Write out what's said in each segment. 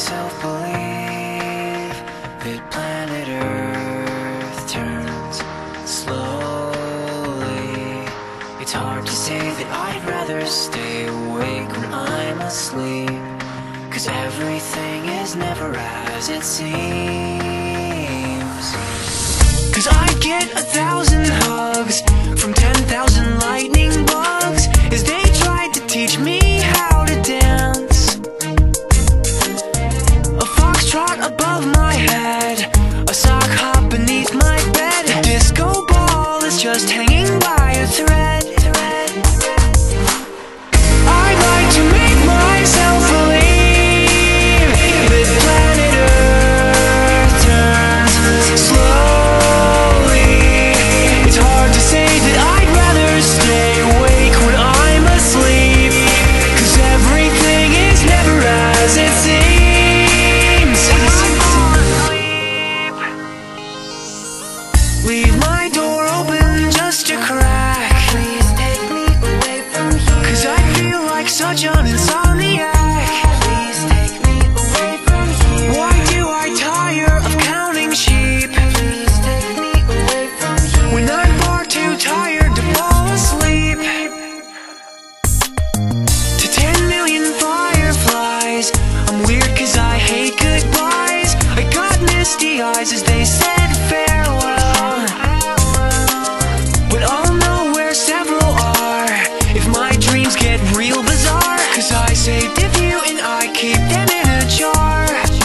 myself believe that planet Earth turns slowly. It's hard to say that I'd rather stay awake when I'm asleep, 'cause everything is never as it seems. 'Cause I get 1,000 hugs from 10,000 lightning bugs as they tried to teach me how to dance. A foxtrot above my head, a sock hop beneath my bed, a disco ball is just hanging by a thread. I'd like to make myself believe that planet Earth turns slowly. It's hard to say that I'd rather stay awake when I'm asleep, 'cause everything is never as it seems. Leave my door open just a crack. Please take me away from here, 'cause I feel like such an insomniac. Please take me away from here. Why do I tire of counting sheep? Please take me away from here, when I'm far too tired to fall asleep. To 10 million fireflies, I'm weird 'cause I hate goodbyes. I got misty eyes as they said farewell, but I'll know where several are if my dreams get real bizarre, 'cause I saved a few and I keep them in a jar.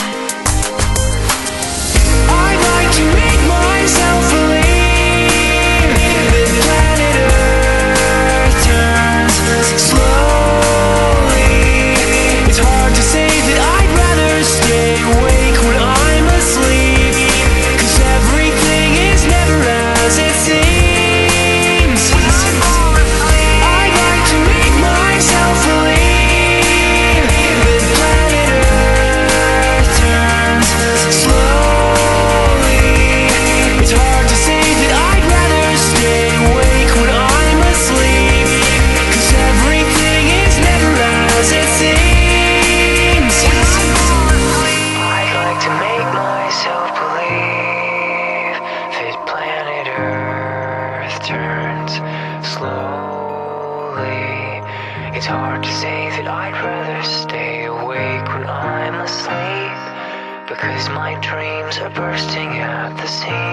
I'd like to make myself believe that planet Earth turns slowly. It's hard to say that I'd rather stay awake when I'm asleep, 'cause everything is never as it seems. I'd like to make myself believe that planet Earth turns slowly. It's hard to say that I'd rather stay awake when I'm asleep, 'cause everything is never as it seems. I'd like to make myself believe that planet Earth turns slowly. It's hard to say that I'd rather stay awake when I'm asleep, because my dreams are bursting at the seams.